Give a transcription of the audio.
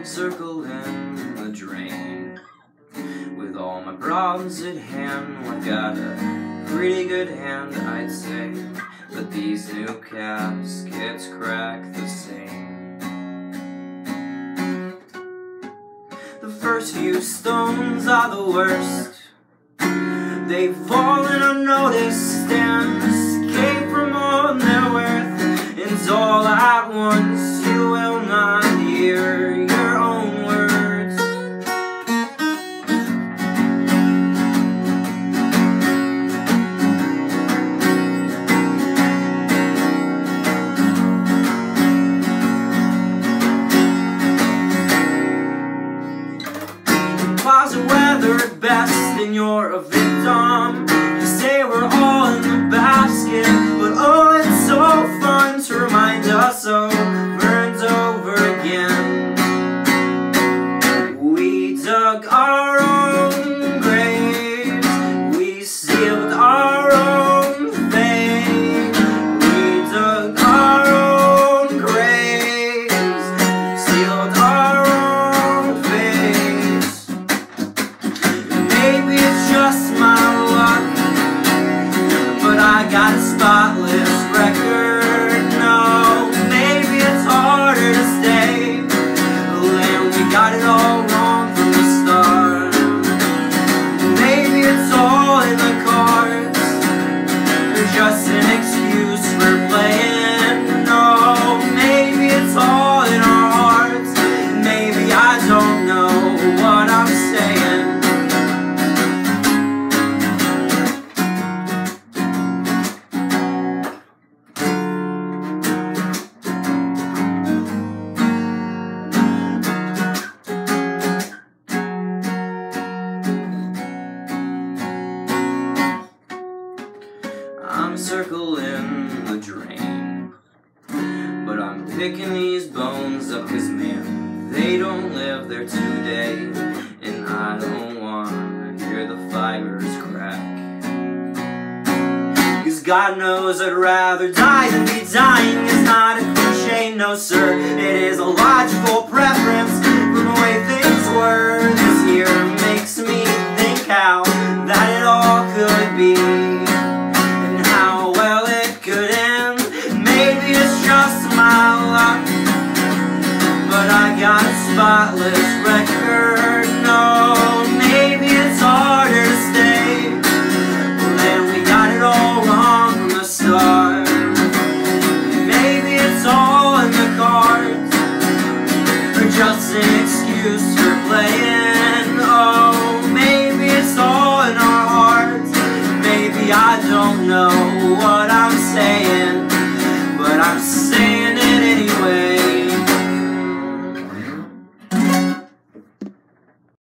circling the drain with all my problems at hand. I've got a pretty good hand, I'd say, but these new caskets crack the same. The first few stones are the worst. They've fallen unnoticed and escaped from all their worth, and all at once you will not hear your own words. Closet weather at best, and you're a victim. You say we're all in the basket, but oh, it's so fun to remind us over and over again. We dug our own graves, we sealed our own fate. We dug our own graves, sealed our own fates. Maybe it's just my luck, but I got a spotless record. No, maybe it's harder to stay when we got it all wrong from the start. Maybe it's all in the cards, or just an excuse for playing. No, maybe it's all in our hearts. Maybe I don't know what I'm saying. I'm circling the drain, but I'm picking these bones up, 'cause man, they don't live there today, and I don't wanna hear the fibers crack. 'Cause God knows I'd rather die than be dying. It's not a cliche, no sir, it is a logical preference from the way things were. This year makes me think how that it all could be, but I got a spotless record. No, maybe it's harder to stay when we got it all wrong from the start. Maybe it's all in the cards, or just an excuse for playing. Oh, maybe it's all in our hearts. Maybe I don't know